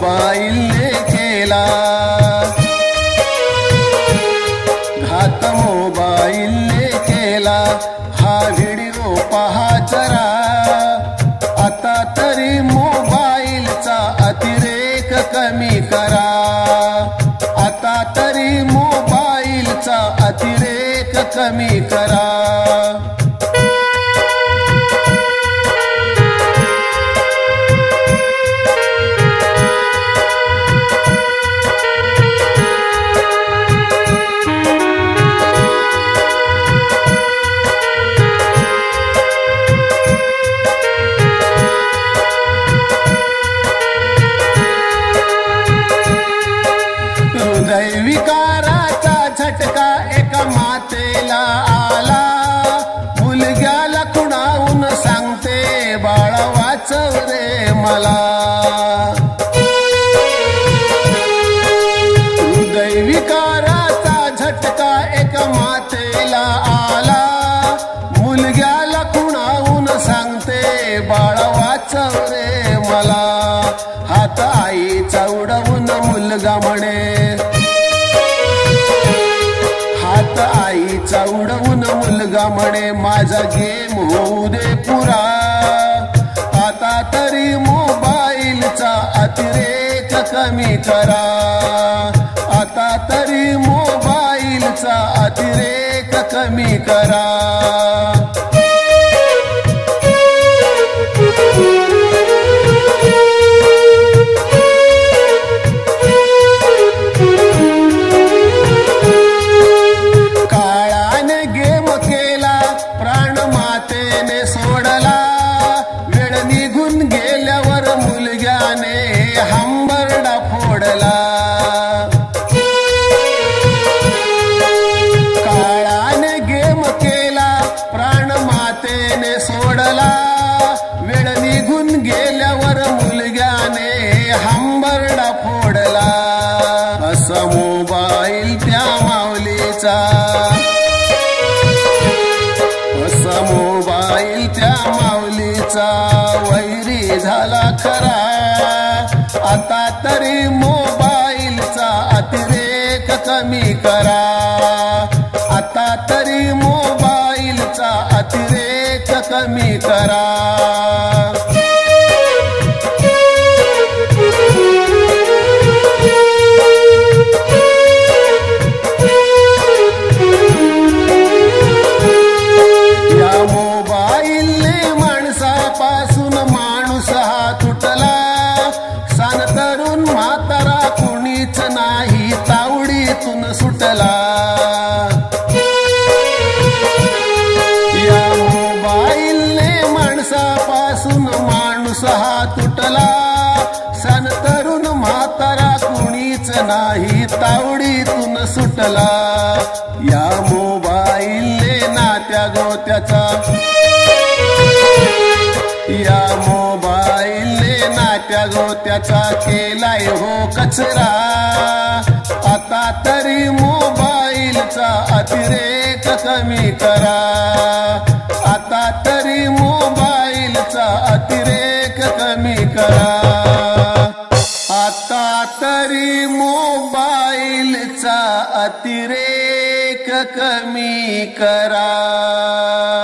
मोबाईलने केला, घात मोबाईलने केला. हा व्हिडिओ पहा जरा, आता तरी मोबाईलचा अतिरेक कमी करा. आता तरी मोबाईलचा अतिरेक कमी करा. हृदयविकाराचा झटका एका मातेला आला, मुलग्याला कुणाहून सांगते बाळा वाचव रे मला. हृदयविकाराचा झटका एका मातेला आला, मुलग्याला कुणाहून सांगते बाळा वाचव रे मला. हात आईचा उडवून मुलगा म्हणे, हात आईचा उडवून मुलगा म्हणे माझा गेम होऊ दे पुरा. आता तरी मोबाईलचा अतिरेक कमी करा. आता तरी मोबाईलचा अतिरेक कमी करा. हंबरडा फोडला, काळाने गेम केला, प्राण मातेने सोडला. वेळ निघून गेल्यावर मुलग्याने हंबरडा फोडला. असा मोबाईल त्या माऊलीचा, असा मोबाईल त्या माऊलीचा वैरी झाला खरा. आता तरी मोबाईलचा अतिरेक कमी करा. आता तरी मोबाईलचा अतिरेक कमी करा. या मोबाईलने माणसापासून माणूस हा तुटला. सान तरुण म्हातारा कुणीच नाही तावडीतून सुटला. या मोबाईलने माणसापासून माणूस हा तुटला. सान तरुण म्हातारा कुणीच नाही तावडीतून सुटला. या मोबाईलने नात्या गोत्याचा, या मोबाईलने नात्या गोत्याचा केलाय हो कचरा. आता तरी मोबाईलचा अतिरेक कमी करा. आता तरी मोबाईलचा अतिरेक कमी करा. आता तरी मोबाईलचा अतिरेक कमी करा.